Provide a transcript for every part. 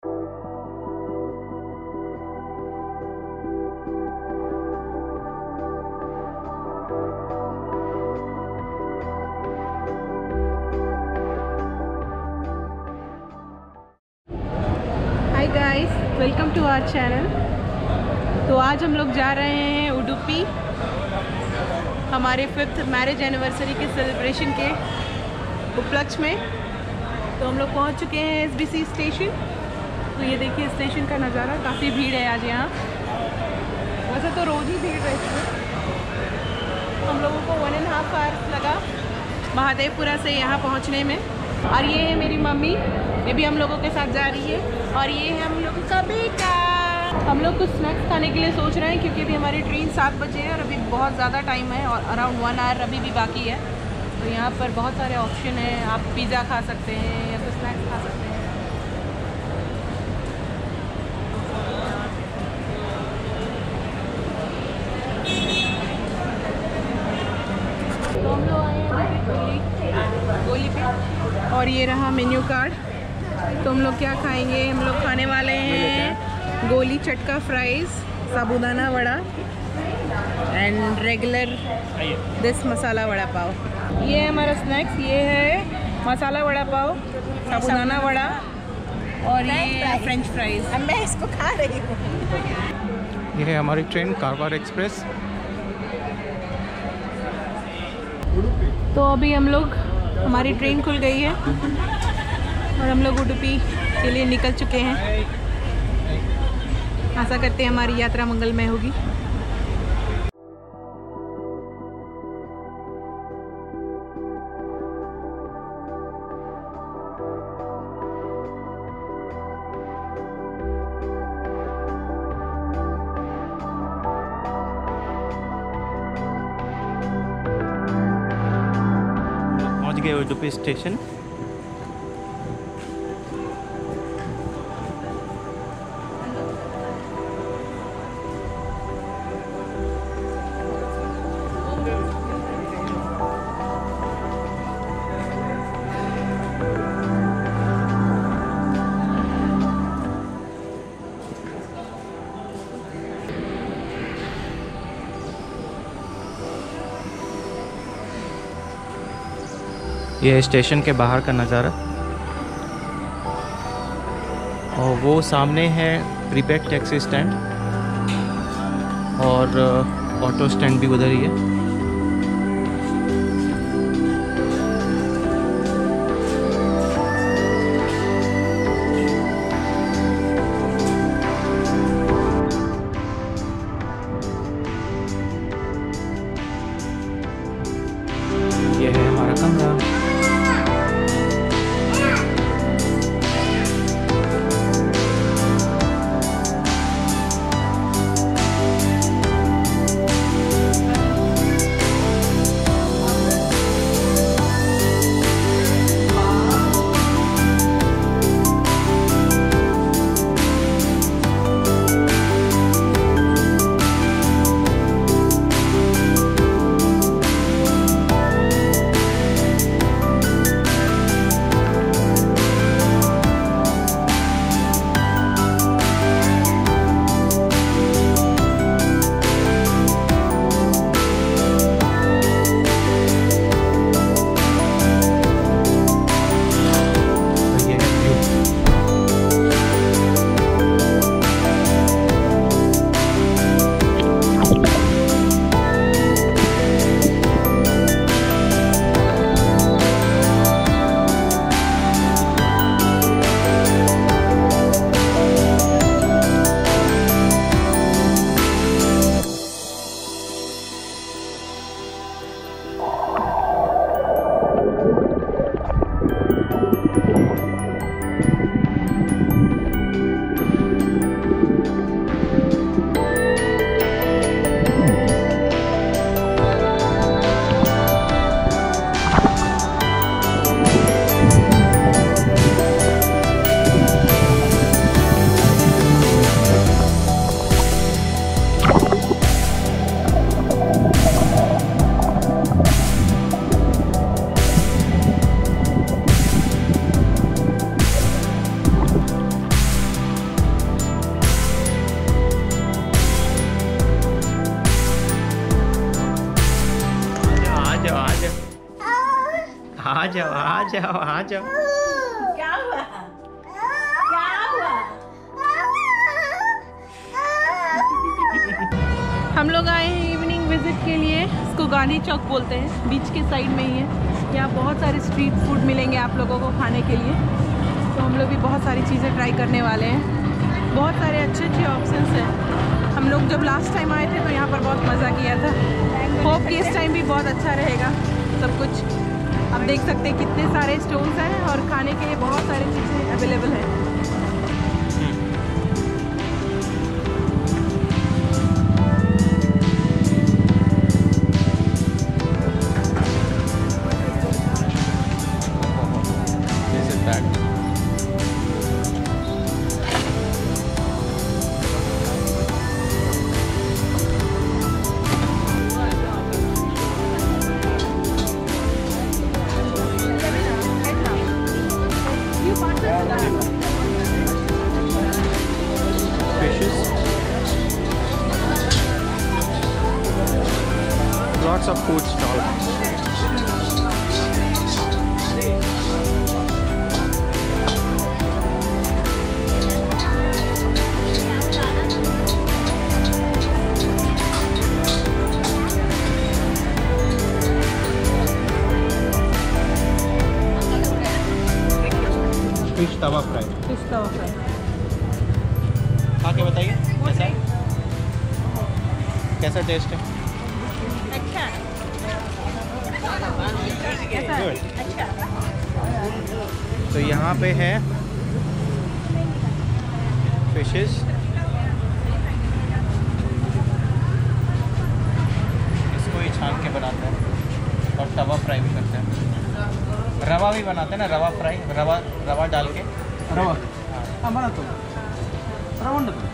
Hi guys, welcome to our channel. तो आज हम लोग जा रहे हैं उडुपी, हमारे 5th मैरिज एनिवर्सरी के सेलिब्रेशन के उपलक्ष्य में। तो हम लोग पहुंच चुके हैं SBC स्टेशन। तो ये देखिए स्टेशन का नज़ारा, काफ़ी भीड़ है आज यहाँ। वैसे तो रोज़ ही भीड़ रहती है। हम लोगों को 1.5 आवर्स लगा महादेवपुरा से यहाँ पहुँचने में। और ये है मेरी मम्मी, ये भी हम लोगों के साथ जा रही है। और ये है हम लोगों का बेटा। हम लोग कुछ स्नैक्स खाने के लिए सोच रहे हैं क्योंकि अभी हमारी ट्रेन 7 बजे है और अभी बहुत ज़्यादा टाइम है और अराउंड 1 आवर अभी भी बाकी है। तो यहाँ पर बहुत सारे ऑप्शन हैं, आप पिज़्ज़ा खा सकते हैं या फिर स्नैक्स खा सकते हैं। तो हम लोग आए हैं गोली पे और ये रहा मेन्यू कार्ड। तो हम लोग क्या खाएंगे? हम लोग खाने वाले हैं गोली चटका fries, sabudana vada and regular this masala vada pav. ये है हमारा स्नैक्स, ये है मसाला वड़ा पाव, साबूदाना वड़ा और ये फ्रेंच फ्राइज़। मैं इसको खा रही हूँ। ये है हमारी ट्रेन कारवार एक्सप्रेस। तो अभी हम लोग, हमारी ट्रेन खुल गई है और हम लोग उडुपी के लिए निकल चुके हैं। आशा करते हैं हमारी यात्रा मंगलमय होगी। पहुंच गए उडुपी स्टेशन। ये स्टेशन के बाहर का नज़ारा और वो सामने है प्रीपेड टैक्सी स्टैंड और ऑटो स्टैंड भी उधर ही है। ये है हमारा कमरा। जाओ आ जाओ आ जाओ। क्या हुआ? क्या हुआ? हम लोग आए हैं इवनिंग विजिट के लिए। इसको गांधी चौक बोलते हैं, बीच के साइड में ही है। यहाँ बहुत सारे स्ट्रीट फूड मिलेंगे आप लोगों को खाने के लिए। तो हम लोग भी बहुत सारी चीज़ें ट्राई करने वाले हैं। बहुत सारे अच्छे अच्छे ऑप्शंस हैं। हम लोग जब लास्ट टाइम आए थे तो यहाँ पर बहुत मज़ा किया था। होप कि इस टाइम भी बहुत अच्छा रहेगा सब कुछ। आप देख सकते हैं कितने सारे स्टॉल्स हैं और खाने के लिए बहुत सारी चीज़ें अवेलेबल हैं। Lots of food stalls. Fish tawa fry. Fish tawa fry खा के बताइए कैसा है? कैसा टेस्ट है? अच्छा Good. अच्छा। तो यहाँ पे है फिशेस। इसको ही छान के बनाते हैं और तवा फ्राई भी करते हैं। रवा भी बनाते हैं ना, रवा फ्राई, रवा डाल के। रवा हमारा तो रवा तो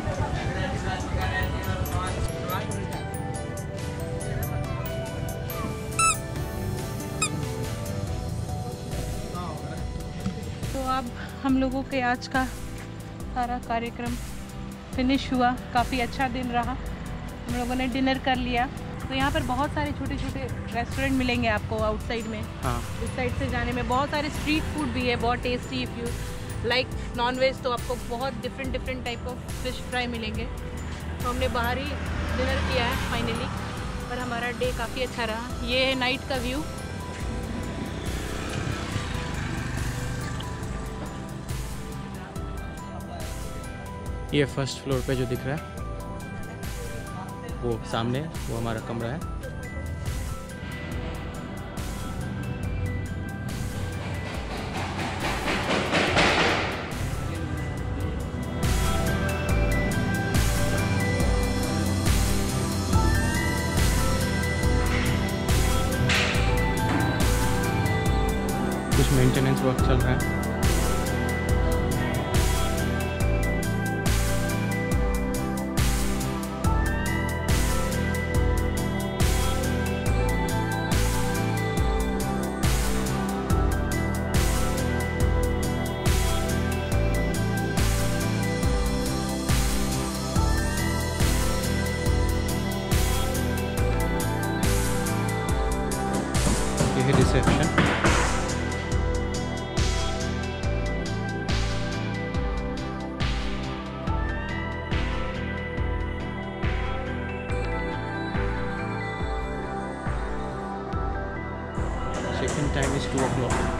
अब हम लोगों के आज का सारा कार्यक्रम फिनिश हुआ। काफ़ी अच्छा दिन रहा। हम लोगों ने डिनर कर लिया। तो यहाँ पर बहुत सारे छोटे छोटे रेस्टोरेंट मिलेंगे आपको आउटसाइड में। हाँ। इस साइड से जाने में बहुत सारे स्ट्रीट फूड भी है, बहुत tasty. If you like non veg तो आपको बहुत different type of fish fry मिलेंगे। तो हमने बाहर ही डिनर किया है फाइनली। पर हमारा डे काफ़ी अच्छा रहा। ये है नाइट का व्यू। ये फर्स्ट फ्लोर पे जो दिख रहा है वो सामने, वो हमारा कमरा है। कुछ मेंटेनेंस वर्क चल रहा है। Reception. Check-in time is 2 o'clock.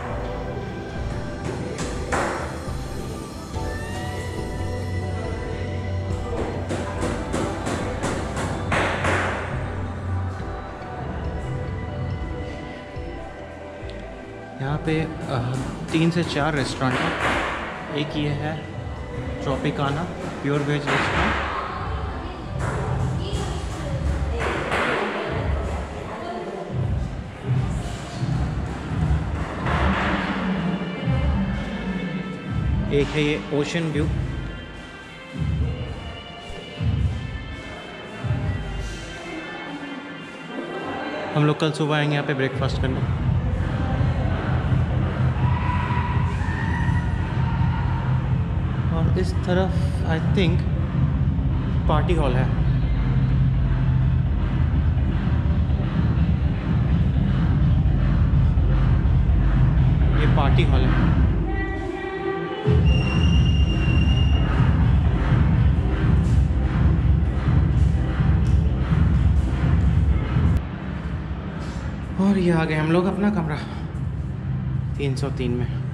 यहाँ पे 3 से 4 रेस्टोरेंट हैं। एक ये है ट्रॉपिकाना प्योर वेज रेस्टोरेंट। एक है ये ओशन व्यू। हम लोग कल सुबह आएंगे यहाँ पे ब्रेकफास्ट करने। और इस तरफ आई थिंक पार्टी हॉल है। पार्टी हॉल है। और ये आ गए हम लोग अपना कमरा 303 में।